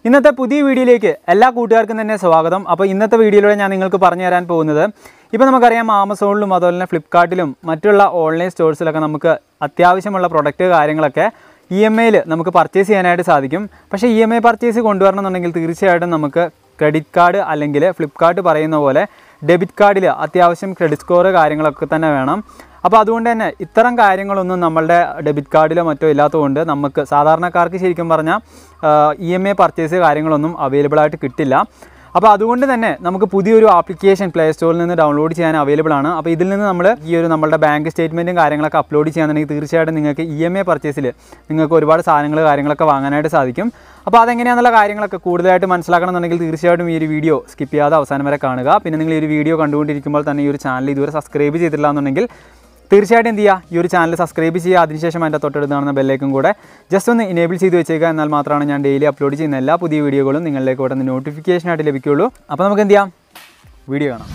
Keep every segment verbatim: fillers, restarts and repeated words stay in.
ഇന്നത്തെ പുതിയ വീഡിയോയിലേക്ക് എല്ലാ കൂട്ടുകാർക്കും തന്നെ സ്വാഗതം. അപ്പോൾ ഇന്നത്തെ വീഡിയോയിലൂടെ ഞാൻ നിങ്ങൾക്ക് പറഞ്ഞു തരാൻ പോകുന്നത്, ഇപ്പോൾ നമുക്കറിയാം ആമസോണിലും അതുപോലെ തന്നെ ഫ്ലിപ്കാർട്ടിലും മറ്റുള്ള ഓൺലൈൻ സ്റ്റോഴ്സിലൊക്കെ നമുക്ക് അത്യാവശ്യമുള്ള പ്രൊഡക്റ്റ് കാര്യങ്ങളൊക്കെ ഇ എം ഐയിൽ നമുക്ക് പർച്ചേസ് ചെയ്യാനായിട്ട് സാധിക്കും. പക്ഷേ ഇ എം ഐ പർച്ചേസ് കൊണ്ടുവരണമെന്നുണ്ടെങ്കിൽ തീർച്ചയായിട്ടും നമുക്ക് ക്രെഡിറ്റ് കാർഡ് അല്ലെങ്കിൽ ഫ്ലിപ്കാർട്ട് പറയുന്ന പോലെ ഡെബിറ്റ് കാർഡിൽ അത്യാവശ്യം ക്രെഡിറ്റ് സ്കോർ കാര്യങ്ങളൊക്കെ തന്നെ വേണം. അപ്പോൾ അതുകൊണ്ട് തന്നെ ഇത്തരം കാര്യങ്ങളൊന്നും നമ്മളുടെ ഡെബിറ്റ് കാർഡിലോ മറ്റോ ഇല്ലാത്തതുകൊണ്ട് നമുക്ക് സാധാരണക്കാർക്ക് ശരിക്കും പറഞ്ഞാൽ ഇ എം ഐ പർച്ചേസ് കാര്യങ്ങളൊന്നും അവൈലബിൾ ആയിട്ട് കിട്ടില്ല. അപ്പോൾ അതുകൊണ്ട് തന്നെ നമുക്ക് പുതിയൊരു ആപ്ലിക്കേഷൻ പ്ലേ സ്റ്റോറിൽ നിന്ന് ഡൗൺലോഡ് ചെയ്യാൻ അവൈലബിൾ ആണ്. അപ്പോൾ ഇതിൽ നിന്ന് നമ്മൾ ഈ ഒരു നമ്മളുടെ ബാങ്ക് സ്റ്റേറ്റ്മെൻറ്റും കാര്യങ്ങളൊക്കെ അപ്ലോഡ് ചെയ്യാന്നുണ്ടെങ്കിൽ തീർച്ചയായിട്ടും നിങ്ങൾക്ക് ഇ എം ഐ പർച്ചേസിൽ നിങ്ങൾക്ക് ഒരുപാട് സാധനങ്ങൾ കാര്യങ്ങളൊക്കെ വാങ്ങാനായിട്ട് സാധിക്കും. അപ്പോൾ അതെങ്ങനെയാണെന്നുള്ള കാര്യങ്ങളൊക്കെ കൂടുതലായിട്ട് മനസ്സിലാക്കണമെന്നുണ്ടെങ്കിൽ തീർച്ചയായിട്ടും ഈ ഒരു വീഡിയോ സ്കിപ്പ് ചെയ്യാതെ അവസാനം വരെ കാണുക. പിന്നെ നിങ്ങൾ ഈ ഒരു വീഡിയോ കണ്ടുകൊണ്ടിരിക്കുമ്പോൾ തന്നെ ഈ ഒരു ചാനൽ ഇതുവരെ സബ്സ്ക്രൈബ് ചെയ്തിട്ടില്ല എന്നുണ്ടെങ്കിൽ തീർച്ചയായിട്ടും എന്ത് ചെയ്യുക, ഈ ഒരു ചാനൽ സബ്സ്ക്രൈബ് ചെയ്യുക. അതിനുശേഷം അതിൻ്റെ തൊട്ടടുത്ത് കാണുന്ന ബെല്ലേക്കും കൂടെ ജസ്റ്റ് ഒന്ന് ഇനേബിൾ ചെയ്ത് വെച്ചേക്കുക. എന്നാൽ മാത്രമാണ് ഞാൻ ഡെയിലി അപ്ലോഡ് ചെയ്യുന്ന എല്ലാ പുതിയ വീഡിയോകളും നിങ്ങളിലേക്ക് ഉടനെ നോട്ടിഫിക്കേഷനായിട്ട് ലഭിക്കുകയുള്ളൂ. അപ്പോൾ നമുക്ക് എന്ത് ചെയ്യാം, വീഡിയോ കാണാം.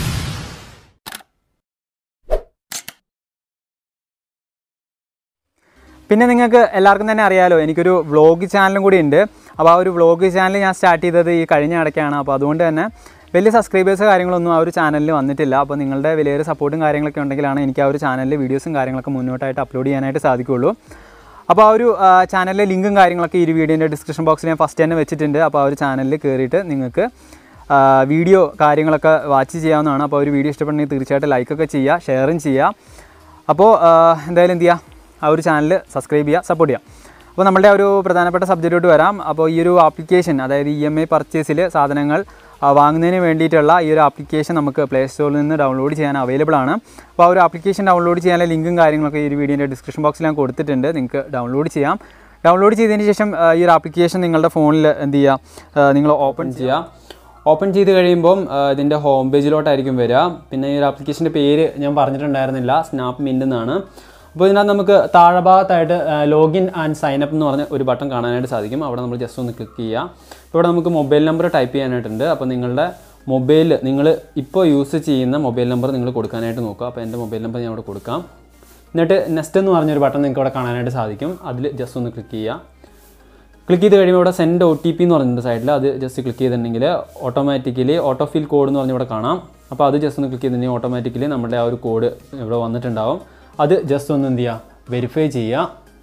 പിന്നെ നിങ്ങൾക്ക് എല്ലാവർക്കും തന്നെ അറിയാമല്ലോ, എനിക്കൊരു വ്ളോഗ് ചാനലും കൂടി ഉണ്ട്. അപ്പോൾ ആ ഒരു വ്ളോഗ് ചാനൽ ഞാൻ സ്റ്റാർട്ട് ചെയ്തത് ഈ കഴിഞ്ഞ ഇടയ്ക്കാണ്. അപ്പോൾ അതുകൊണ്ട് തന്നെ വലിയ സബ്സ്ക്രൈബേഴ്സ് കാര്യങ്ങളൊന്നും ആ ഒരു ചാനലിൽ വന്നിട്ടില്ല. അപ്പോൾ നിങ്ങളുടെ വലിയൊരു സപ്പോർട്ടും കാര്യങ്ങളൊക്കെ ഉണ്ടെങ്കിലാണ് എനിക്ക് ആ ഒരു ചാനലിൽ വീഡിയോസും കാര്യങ്ങളൊക്കെ മുന്നോട്ടായിട്ട് അപ്ലോഡ് ചെയ്യാനായിട്ട് സാധിക്കുകയുള്ളൂ. അപ്പോൾ ആ ഒരു ചാനലിലെ ലിങ്കും കാര്യങ്ങളൊക്കെ ഈ ഒരു വീഡിയോൻ്റെ ഡിസ്ക്രിപ്ഷൻ ബോക്സിൽ ഞാൻ ഫസ്റ്റ് തന്നെ വെച്ചിട്ടുണ്ട്. അപ്പോൾ ആ ഒരു ചാനലിൽ കയറിയിട്ട് നിങ്ങൾക്ക് വീഡിയോ കാര്യങ്ങളൊക്കെ വാച്ച് ചെയ്യാവുന്നതാണ്. അപ്പോൾ ഒരു വീഡിയോ ഇഷ്ടപ്പെടണമെങ്കിൽ തീർച്ചയായിട്ടും ലൈക്കൊക്കെ ചെയ്യുക, ഷെയറും ചെയ്യുക. അപ്പോൾ എന്തായാലും എന്ത് ചെയ്യുക, ആ ഒരു ചാനൽ സബ്സ്ക്രൈബ് ചെയ്യുക, സപ്പോർട്ട് ചെയ്യുക. അപ്പോൾ നമ്മുടെ ഒരു പ്രധാനപ്പെട്ട സബ്ജക്റ്റിലോട്ട് വരാം. അപ്പോൾ ഈ ഒരു ആപ്ലിക്കേഷൻ, അതായത് ഇ എം ഐ പർച്ചേസിൽ സാധനങ്ങൾ വാങ്ങുന്നതിന് വേണ്ടിയിട്ടുള്ള ഈ ഒരു ആപ്ലിക്കേഷൻ നമുക്ക് പ്ലേ സ്റ്റോറിൽ നിന്ന് ഡൗൺലോഡ് ചെയ്യാൻ അവൈലബിൾ ആണ്. അപ്പോൾ ആ ഒരു ആപ്ലിക്കേഷൻ ഡൗൺലോഡ് ചെയ്യാനുള്ള ലിങ്കും കാര്യങ്ങളൊക്കെ ഈ ഒരു വീഡിയോൻ്റെ ഡിസ്ക്രിപ്ഷൻ ബോക്സിൽ ഞാൻ കൊടുത്തിട്ടുണ്ട്. നിങ്ങൾക്ക് ഡൗൺലോഡ് ചെയ്യാം. ഡൗൺലോഡ് ചെയ്തതിന് ശേഷം ഈ ഒരു ആപ്ലിക്കേഷൻ നിങ്ങളുടെ ഫോണിൽ എന്ത് ചെയ്യുക, നിങ്ങൾ ഓപ്പൺ ചെയ്യുക. ഓപ്പൺ ചെയ്ത് കഴിയുമ്പം ഇതിൻ്റെ ഹോം പേജിലോട്ടായിരിക്കും വരിക. പിന്നെ ഈ ഒരു ആപ്ലിക്കേഷൻ്റെ പേര് ഞാൻ പറഞ്ഞിട്ടുണ്ടായിരുന്നില്ല, സ്നാപ്പ് മിൻ്റ് എന്നാണ്. അപ്പോൾ ഇതിനകത്ത് നമുക്ക് താഴെ ഭാഗത്തായിട്ട് ലോഗിൻ ആൻഡ് സൈനപ്പ് എന്ന് പറഞ്ഞ ഒരു ബട്ടൺ കാണാനായിട്ട് സാധിക്കും. അവിടെ നമ്മൾ ജസ്റ്റ് ഒന്ന് ക്ലിക്ക് ചെയ്യുക. അപ്പോൾ ഇവിടെ നമുക്ക് മൊബൈൽ നമ്പർ ടൈപ്പ് ചെയ്യാനായിട്ടുണ്ട്. അപ്പോൾ നിങ്ങളുടെ മൊബൈൽ നിങ്ങൾ ഇപ്പോൾ യൂസ് ചെയ്യുന്ന മൊബൈൽ നമ്പർ നിങ്ങൾ കൊടുക്കാനായിട്ട് നോക്കുക. അപ്പോൾ എൻ്റെ മൊബൈൽ നമ്പർ ഞാൻ ഇവിടെ കൊടുക്കാം. എന്നിട്ട് നെക്സ്റ്റ് എന്ന് പറഞ്ഞൊരു ബട്ടൺ നിങ്ങൾക്ക് ഇവിടെ കാണാനായിട്ട് സാധിക്കും. അതിൽ ജസ്റ്റ് ഒന്ന് ക്ലിക്ക് ചെയ്യുക. ക്ലിക്ക് ചെയ്ത് കഴിയുമ്പോൾ ഇവിടെ സെൻഡ് ഒ ടി പി എന്ന് പറഞ്ഞിട്ടുണ്ട് സൈഡിൽ. അത് ജസ്റ്റ് ക്ലിക്ക് ചെയ്തിട്ടുണ്ടെങ്കിൽ ഓട്ടോമാറ്റിക്കലി ഓട്ടോഫിൽ കോഡ് എന്ന് പറഞ്ഞ് ഇവിടെ കാണാം. അപ്പോൾ അത് ജസ്റ്റ് ഒന്ന് ക്ലിക്ക് ചെയ്തിട്ടുണ്ടെങ്കിൽ ഓട്ടോമാറ്റിക്കലി നമ്മുടെ ആ ഒരു കോഡ് ഇവിടെ വന്നിട്ടുണ്ടാവും. അത് ജസ്റ്റ് ഒന്ന് എന്ത് ചെയ്യുക, വെരിഫൈ ചെയ്യുക.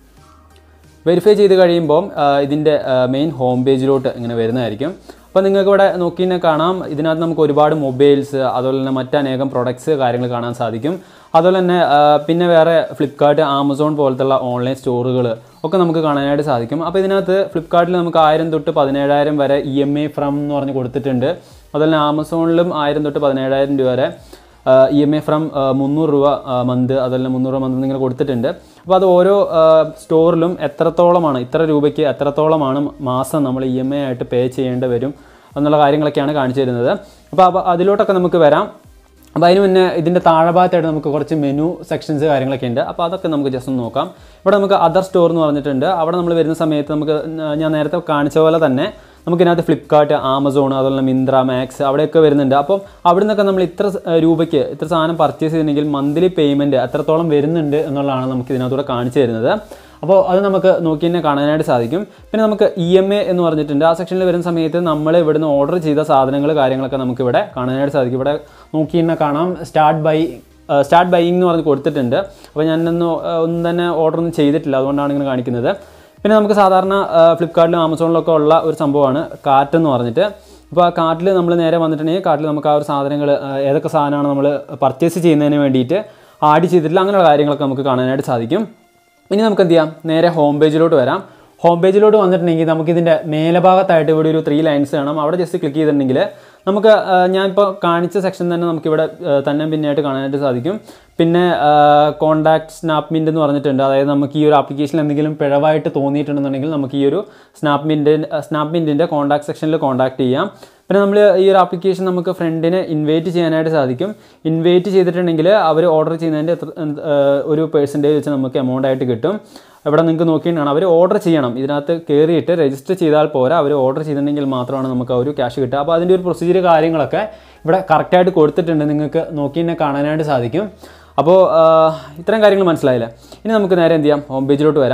വെരിഫൈ ചെയ്ത് കഴിയുമ്പം ഇതിൻ്റെ മെയിൻ ഹോം പേജിലോട്ട് ഇങ്ങനെ വരുന്നതായിരിക്കും. അപ്പോൾ നിങ്ങൾക്ക് ഇവിടെ നോക്കി തന്നെ കാണാം, ഇതിനകത്ത് നമുക്ക് ഒരുപാട് മൊബൈൽസ് അതുപോലെ തന്നെ മറ്റനേകം പ്രൊഡക്ട്സ് കാര്യങ്ങൾ കാണാൻ സാധിക്കും. അതുപോലെ തന്നെ പിന്നെ വേറെ ഫ്ലിപ്കാർട്ട്, ആമസോൺ പോലത്തുള്ള ഓൺലൈൻ സ്റ്റോറുകൾ ഒക്കെ നമുക്ക് കാണാനായിട്ട് സാധിക്കും. അപ്പോൾ ഇതിനകത്ത് ഫ്ലിപ്കാർട്ടിൽ നമുക്ക് ആയിരം തൊട്ട് പതിനേഴായിരം വരെ ഇ എം ഐ ഫ്രം എന്ന് പറഞ്ഞ് കൊടുത്തിട്ടുണ്ട്. അതുപോലെ തന്നെ ആമസോണിലും ആയിരം തൊട്ട് പതിനേഴായിരം രൂപ വരെ ഇ എം ഐ ഫ്രം മുന്നൂറ് രൂപ മന്ത്, അതുപോലെ മുന്നൂറ് രൂപ മന്ത് നിങ്ങൾ കൊടുത്തിട്ടുണ്ട്. അപ്പോൾ അത് ഓരോ സ്റ്റോറിലും എത്രത്തോളമാണ്, ഇത്ര രൂപയ്ക്ക് എത്രത്തോളമാണ് മാസം നമ്മൾ ഇ എം ഐ ആയിട്ട് പേ ചെയ്യേണ്ടി വരും എന്നുള്ള കാര്യങ്ങളൊക്കെയാണ് കാണിച്ചു തരുന്നത്. അപ്പോൾ അപ്പോൾ അതിലോട്ടൊക്കെ നമുക്ക് വരാം. അപ്പോൾ അതിന് മുന്നേ ഇതിൻ്റെ താഴെ ഭാഗത്തായിട്ട് നമുക്ക് കുറച്ച് മെനു സെക്ഷൻസ് കാര്യങ്ങളൊക്കെ ഉണ്ട്. അപ്പോൾ അതൊക്കെ നമുക്ക് ജസ്റ്റ് ഒന്ന് നോക്കാം. ഇവിടെ നമുക്ക് അതർ സ്റ്റോർ എന്ന് പറഞ്ഞിട്ടുണ്ട്. അവിടെ നമ്മൾ വരുന്ന സമയത്ത് നമുക്ക് ഞാൻ നേരത്തെ കാണിച്ച പോലെ തന്നെ നമുക്കിതിനകത്ത് ഫ്ലിപ്കാർട്ട്, ആമസോൺ, അതുപോലെ മിന്ത്ര, മാക്സ് അവിടെയൊക്കെ വരുന്നുണ്ട്. അപ്പം അവിടെ നിന്നൊക്കെ നമ്മൾ ഇത്ര രൂപയ്ക്ക് ഇത്ര സാധനം പർച്ചേസ് ചെയ്തിട്ടുണ്ടെങ്കിൽ മന്ത്ലി പേയ്മെൻറ്റ് എത്രത്തോളം വരുന്നുണ്ട് എന്നുള്ളതാണ് നമുക്ക് ഇതിനകത്തൂടെ കാണിച്ചു തരുന്നത്. അപ്പോൾ അത് നമുക്ക് നോക്കി തന്നെ കാണാനായിട്ട് സാധിക്കും. പിന്നെ നമുക്ക് ഇ എം ഐ എന്ന് പറഞ്ഞിട്ടുണ്ട്. ആ സെക്ഷനിൽ വരുന്ന സമയത്ത് നമ്മൾ ഇവിടുന്ന് ഓർഡർ ചെയ്ത സാധനങ്ങൾ കാര്യങ്ങളൊക്കെ നമുക്കിവിടെ കാണാനായിട്ട് സാധിക്കും. ഇവിടെ നോക്കി തന്നെ കാണാം, സ്റ്റാർട്ട് ബൈ സ്റ്റാർട്ട് ബൈയിങ് എന്ന് പറഞ്ഞ് കൊടുത്തിട്ടുണ്ട്. അപ്പോൾ ഞാനൊന്നും ഒന്നും തന്നെ ഓർഡർ ഒന്നും ചെയ്തിട്ടില്ല, അതുകൊണ്ടാണ് ഇങ്ങനെ കാണിക്കുന്നത്. പിന്നെ നമുക്ക് സാധാരണ ഫ്ലിപ്കാർട്ടിലും ആമസോണിലൊക്കെ ഉള്ള ഒരു സംഭവമാണ് കാർട്ട് എന്ന് പറഞ്ഞിട്ട്. അപ്പോൾ ആ കാർട്ടിൽ നമ്മൾ നേരെ വന്നിട്ടുണ്ടെങ്കിൽ കാർട്ടിൽ നമുക്ക് ആ ഒരു സാധനങ്ങൾ ഏതൊക്കെ സാധനമാണ് നമ്മൾ പർച്ചേസ് ചെയ്യുന്നതിന് വേണ്ടിയിട്ട് ആഡ് ചെയ്തിട്ടില്ല, അങ്ങനെയുള്ള കാര്യങ്ങളൊക്കെ നമുക്ക് കാണാനായിട്ട് സാധിക്കും. ഇനി നമുക്ക് എന്ത് ചെയ്യാം, നേരെ ഹോം പേജിലോട്ട് വരാം. ഹോം പേജിലോട്ട് വന്നിട്ടുണ്ടെങ്കിൽ നമുക്കിതിൻ്റെ മേലഭാഗത്തായിട്ട് ഇവിടെ ഒരു ത്രീ ലൈൻസ് കാണാം. അവിടെ ജസ്റ്റ് ക്ലിക്ക് ചെയ്തിട്ടുണ്ടെങ്കിൽ നമുക്ക് ഞാനിപ്പോൾ കാണിച്ച സെക്ഷൻ തന്നെ നമുക്കിവിടെ തന്നെ പിന്നെയായിട്ട് കാണാനായിട്ട് സാധിക്കും. പിന്നെ കോൺടാക്ട് സ്നാപ്പ് മിൻ്റ് എന്ന് പറഞ്ഞിട്ടുണ്ട്. അതായത് നമുക്ക് ഈ ഒരു ആപ്ലിക്കേഷനിൽ എന്തെങ്കിലും പിഴവായിട്ട് തോന്നിയിട്ടുണ്ടെന്നുണ്ടെങ്കിൽ നമുക്ക് ഈ ഒരു സ്നാപ്പ് മിൻ്റ് സ്നാപ്പ് മിൻ്റിൻ്റെ കോൺടാക്ട് സെക്ഷനിൽ കോൺടാക്ട് ചെയ്യാം. പിന്നെ നമ്മൾ ഈ ഒരു ആപ്ലിക്കേഷൻ നമുക്ക് ഫ്രണ്ടിനെ ഇൻവൈറ്റ് ചെയ്യാനായിട്ട് സാധിക്കും. ഇൻവൈറ്റ് ചെയ്തിട്ടുണ്ടെങ്കിൽ അവർ ഓർഡർ ചെയ്യുന്നതിൻ്റെ ഒരു പെർസെൻറ്റേജ് വെച്ച് നമുക്ക് എമൗണ്ട് ആയിട്ട് കിട്ടും. ഇവിടെ നിങ്ങൾക്ക് നോക്കിയിട്ടാണ് അവർ ഓർഡർ ചെയ്യണം. ഇതിനകത്ത് കയറിയിട്ട് രജിസ്റ്റർ ചെയ്താൽ പോരാ, അവർ ഓർഡർ ചെയ്തിട്ടുണ്ടെങ്കിൽ മാത്രമാണ് നമുക്ക് ആ ഒരു ക്യാഷ് കിട്ടുക. അപ്പോൾ അതിൻ്റെ ഒരു പ്രൊസീജിയർ കാര്യങ്ങളൊക്കെ ഇവിടെ കറക്റ്റായിട്ട് കൊടുത്തിട്ടുണ്ട്, നിങ്ങൾക്ക് നോക്കി തന്നെ കാണാനായിട്ട് സാധിക്കും. അപ്പോൾ ഇത്തരം കാര്യങ്ങൾ മനസ്സിലായില്ലേ. ഇനി നമുക്ക് നേരെ എന്ത് ചെയ്യാം, ഹോം പേജിലോട്ട് വരാം.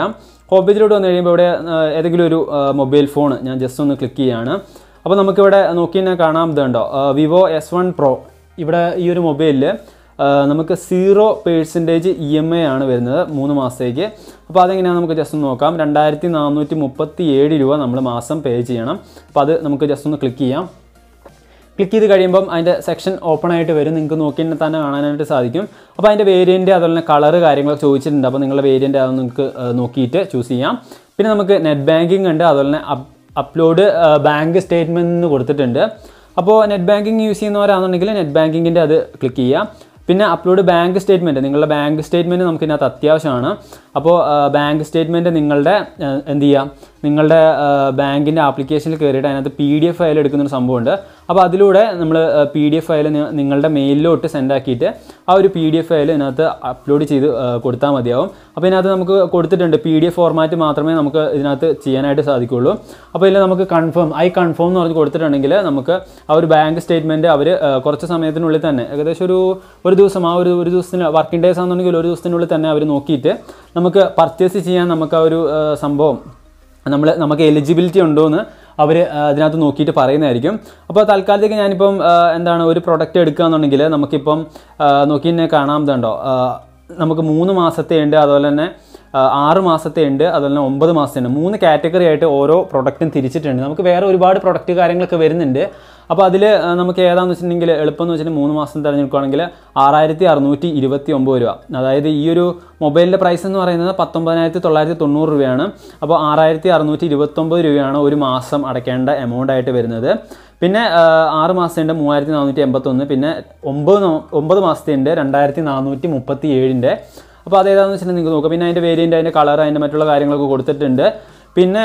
ഹോം പേജിലോട്ട് വന്നു കഴിയുമ്പോൾ ഇവിടെ ഏതെങ്കിലും ഒരു മൊബൈൽ ഫോൺ ഞാൻ ജസ്റ്റ് ഒന്ന് ക്ലിക്ക് ചെയ്യുകയാണ്. അപ്പോൾ നമുക്കിവിടെ നോക്കി തന്നെ കാണാം, ഇതുണ്ടോ വിവോ എസ് വൺ പ്രോ. ഇവിടെ ഈ ഒരു മൊബൈലിൽ നമുക്ക് zero percentage E M I ആണ് വരുന്നത് മൂന്ന് മാസത്തേക്ക്. അപ്പോൾ അതെങ്ങനെയാണ് നമുക്ക് ജസ്റ്റ് ഒന്ന് നോക്കാം. രണ്ടായിരത്തി നാനൂറ്റി മുപ്പത്തി ഏഴ് രൂപ നമ്മൾ മാസം പേ ചെയ്യണം. അപ്പോൾ അത് നമുക്ക് ജസ്റ്റ് ഒന്ന് ക്ലിക്ക് ചെയ്യാം. ക്ലിക്ക് ചെയ്ത് കഴിയുമ്പം അതിൻ്റെ സെക്ഷൻ ഓപ്പൺ ആയിട്ട് വരും. നിങ്ങൾക്ക് നോക്കി തന്നെ കാണാനായിട്ട് സാധിക്കും. അപ്പോൾ അതിൻ്റെ വേരിയൻറ്റ് അതുപോലെ തന്നെ കളറ് കാര്യങ്ങളൊക്കെ ചോദിച്ചിട്ടുണ്ട്. അപ്പോൾ നിങ്ങളുടെ വേരിയൻറ്റ് അത് നിങ്ങൾക്ക് നോക്കിയിട്ട് ചൂസ് ചെയ്യാം. പിന്നെ നമുക്ക് നെറ്റ് ബാങ്കിങ് ഉണ്ട്, അതുപോലെ തന്നെ അപ്ലോഡ് ബാങ്ക് സ്റ്റേറ്റ്മെൻറ്റ് എന്ന് കൊടുത്തിട്ടുണ്ട്. അപ്പോൾ നെറ്റ് ബാങ്കിങ് യൂസ് ചെയ്യുന്നവരാണെന്നുണ്ടെങ്കിൽ നെറ്റ് ബാങ്കിങ്ങിൻ്റെ അത് ക്ലിക്ക് ചെയ്യാം. പിന്നെ അപ്ലോഡ് ബാങ്ക് സ്റ്റേറ്റ്മെൻറ്റ്, നിങ്ങളുടെ ബാങ്ക് സ്റ്റേറ്റ്മെൻറ്റ് നമുക്ക് ഇതിനകത്ത് അത്യാവശ്യമാണ്. അപ്പോൾ ബാങ്ക് സ്റ്റേറ്റ്മെൻറ്റ് നിങ്ങളുടെ എന്ത് ചെയ്യാം, നിങ്ങളുടെ ബാങ്കിൻ്റെ ആപ്ലിക്കേഷനിൽ കയറിയിട്ട് അതിനകത്ത് പി ഡി എഫ് ഫയൽ എടുക്കുന്നൊരു സംഭവമുണ്ട്. അപ്പോൾ അതിലൂടെ നമ്മൾ പി ഡി എഫ് ഫയൽ നിങ്ങളുടെ മെയിലിലോട്ട് സെൻഡ് ആക്കിയിട്ട് ആ ഒരു പി ഡി എഫ് ഫയൽ ഇതിനകത്ത് അപ്ലോഡ് ചെയ്ത് കൊടുത്താൽ മതിയാവും. അപ്പോൾ ഇതിനകത്ത് നമുക്ക് കൊടുത്തിട്ടുണ്ട് പി ഡി എഫ് ഫോർമാറ്റ് മാത്രമേ നമുക്ക് ഇതിനകത്ത് ചെയ്യാനായിട്ട് സാധിക്കുകയുള്ളൂ. അപ്പോൾ ഇതിൽ നമുക്ക് കൺഫേം ഐ കൺഫേം എന്ന് പറഞ്ഞ് കൊടുത്തിട്ടുണ്ടെങ്കിൽ നമുക്ക് ആ ഒരു ബാങ്ക് സ്റ്റേറ്റ്മെൻറ്റ് അവർ കുറച്ച് സമയത്തിനുള്ളിൽ തന്നെ ഏകദേശം ഒരു ഒരു ദിവസം ആ ഒരു ഒരു ദിവസത്തിന് വർക്കിംഗ് ഡേയ്സ് ആണെന്നുണ്ടെങ്കിൽ ഒരു ദിവസത്തിനുള്ളിൽ തന്നെ അവർ നോക്കിയിട്ട് നമുക്ക് പർച്ചേസ് ചെയ്യാൻ നമുക്ക് ആ ഒരു സംഭവം നമ്മൾ നമുക്ക് എലിജിബിലിറ്റി ഉണ്ടോ എന്ന് അവർ അതിനകത്ത് നോക്കിയിട്ട് പറയുന്നതായിരിക്കും. അപ്പോൾ തൽക്കാലത്തേക്ക് ഞാനിപ്പം എന്താണ് ഒരു പ്രൊഡക്റ്റ് എടുക്കുകയെന്നുണ്ടെങ്കിൽ നമുക്കിപ്പം നോക്കി തന്നെ കാണാം, ഇതുണ്ടോ നമുക്ക് മൂന്ന് മാസത്തെ ഉണ്ട്, അതുപോലെ തന്നെ ആറ് മാസത്തെ ഉണ്ട്, അതുപോലെ തന്നെ ഒമ്പത് മാസത്തെ ഉണ്ട്. മൂന്ന് കാറ്റഗറി ആയിട്ട് ഓരോ പ്രൊഡക്റ്റും തിരിച്ചിട്ടുണ്ട്. നമുക്ക് വേറെ ഒരുപാട് പ്രൊഡക്റ്റ് കാര്യങ്ങളൊക്കെ വരുന്നുണ്ട്. അപ്പോൾ അതിൽ നമുക്ക് ഏതാണെന്ന് വെച്ചിട്ടുണ്ടെങ്കിൽ എളുപ്പം എന്ന് വെച്ചിട്ടുണ്ടെങ്കിൽ മൂന്ന് മാസം തിരഞ്ഞെടുക്കുകയാണെങ്കിൽ ആറായിരത്തി അറുന്നൂറ്റി ഇരുപത്തി ഒമ്പത് രൂപ. അതായത് ഈ ഒരു മൊബൈലിൻ്റെ പ്രൈസ് എന്ന് പറയുന്നത് പത്തൊമ്പതിനായിരത്തി തൊള്ളായിരത്തി തൊണ്ണൂറ് രൂപയാണ്. അപ്പോൾ ആറായിരത്തി അറുന്നൂറ്റി ഇരുപത്തൊമ്പത് രൂപയാണ് ഒരു മാസം അടയ്ക്കേണ്ട എമൗണ്ട് ആയിട്ട് വരുന്നത്. പിന്നെ ആറ് മാസത്തിൻ്റെ മൂവായിരത്തി നാനൂറ്റി എൺപത്തൊന്ന്, പിന്നെ ഒമ്പത് ഒമ്പത് മാസത്തിൻ്റെ രണ്ടായിരത്തി നാനൂറ്റി മുപ്പത്തി ഏഴിൻ്റെ. അപ്പോൾ അതേതാണെന്ന് വെച്ചിട്ടുണ്ടെങ്കിൽ നിങ്ങൾക്ക് നോക്കാം. പിന്നെ അതിൻ്റെ വേരിയൻ്റ്, അതിൻ്റെ കളർ, അതിൻ്റെ മറ്റുള്ള കാര്യങ്ങളൊക്കെ കൊടുത്തിട്ടുണ്ട്. പിന്നെ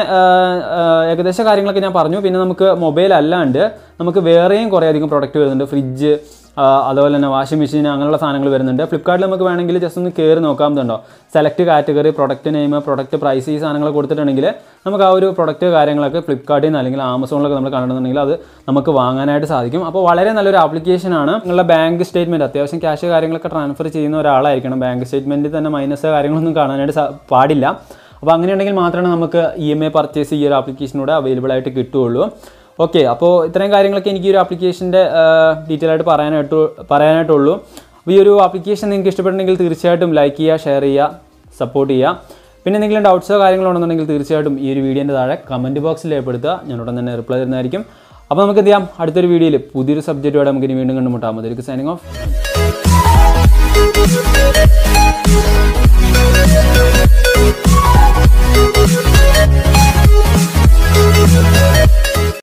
ഏകദേശം കാര്യങ്ങളൊക്കെ ഞാൻ പറഞ്ഞു. പിന്നെ നമുക്ക് മൊബൈൽ അല്ലാണ്ട് നമുക്ക് വേറെയും കുറേ അധികം പ്രൊഡക്റ്റ് വരുന്നുണ്ട്. ഫ്രിഡ്ജ്, അതുപോലെ തന്നെ വാഷിംഗ് മെഷീൻ, അങ്ങനെയുള്ള സാധനങ്ങൾ വരുന്നുണ്ട്. ഫ്ലിപ്കാർട്ടിൽ നമുക്ക് വേണമെങ്കിൽ ജസ്റ്റ് ഒന്ന് കയറി നോക്കാമെന്നുണ്ടോ, select category, product name, product price, ഈ സാധനങ്ങൾ കൊടുത്തിട്ടുണ്ടെങ്കിൽ നമുക്ക് ആ ഒരു പ്രൊഡക്റ്റ് കാര്യങ്ങളൊക്കെ ഫ്ലിപ്കാർട്ടിൽ നിന്ന് അല്ലെങ്കിൽ ആമസോണിലൊക്കെ നമ്മൾ കണ്ടിട്ടുണ്ടെങ്കിൽ അത് നമുക്ക് വാങ്ങാനായിട്ട് സാധിക്കും. അപ്പോൾ വളരെ നല്ലൊരു ആപ്ലിക്കേഷനാണ്. നിങ്ങളുടെ ബാങ്ക് സ്റ്റേറ്റ്മെൻറ്റ് അത്യാവശ്യം ക്യാഷ് കാര്യങ്ങളൊക്കെ ട്രാൻസ്ഫർ ചെയ്യുന്ന ഒരാളായിരിക്കണം. ബാങ്ക് സ്റ്റേറ്റ്മെൻറ്റിൽ തന്നെ മൈനസ് കാര്യങ്ങളൊന്നും കാണാനായിട്ട് പാടില്ല. അപ്പോൾ അങ്ങനെയുണ്ടെങ്കിൽ മാത്രമേ നമുക്ക് ഇ എം ഐ പർച്ചേസ് ഈ ഒരു ആപ്ലിക്കേഷനൂടെ അവൈലബിൾ ആയിട്ട് കിട്ടുകയുള്ളൂ. ഓക്കെ, അപ്പോൾ ഇത്രയും കാര്യങ്ങളൊക്കെ എനിക്ക് ഈ ഒരു ആപ്ലിക്കേഷൻ്റെ ഡീറ്റെയിൽ ആയിട്ട് പറയാനായിട്ട് പറയാനായിട്ടുള്ളൂ. അപ്പോൾ ഈ ഒരു ആപ്ലിക്കേഷൻ നിങ്ങൾക്ക് ഇഷ്ടപ്പെട്ടുണ്ടെങ്കിൽ തീർച്ചയായിട്ടും ലൈക്ക് ചെയ്യുക, ഷെയർ ചെയ്യുക, സപ്പോർട്ട് ചെയ്യുക. പിന്നെ എന്തെങ്കിലും ഡൗട്ട്സോ കാര്യങ്ങളോ ഉണ്ടെന്നുണ്ടെങ്കിൽ തീർച്ചയായിട്ടും ഈ ഒരു വീഡിയോൻ്റെ താഴെ കമൻറ്റ് ബോക്സിൽ രേഖപ്പെടുത്തുക. ഞാൻ ഉടൻ തന്നെ റിപ്ലൈ തരുന്നതായിരിക്കും. അപ്പോൾ നമുക്ക് എന്ത് ചെയ്യാം, അടുത്തൊരു വീഡിയോയിൽ പുതിയൊരു സബ്ജക്റ്റോടെ നമുക്ക് ഇനി വീണ്ടും കണ്ടുമുട്ടാം. അതിലേക്ക് സൈനിങ് ഓഫ്.